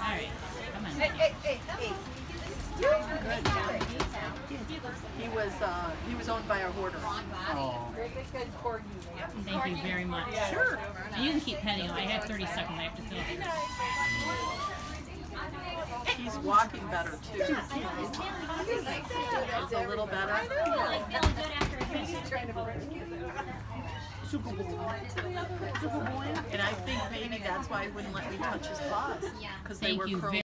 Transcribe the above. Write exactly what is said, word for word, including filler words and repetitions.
right, come on. Hey, hey, hey, hey. Good. He was uh, he was owned by a hoarder. Oh, Good corgi. thank you very much. Sure. You can keep petting him. I have thirty seconds. I have to feel it. He's walking better too. It's a little better. Like feeling good after a And I think maybe that's why he wouldn't let me touch his paws, because they Thank were you curled.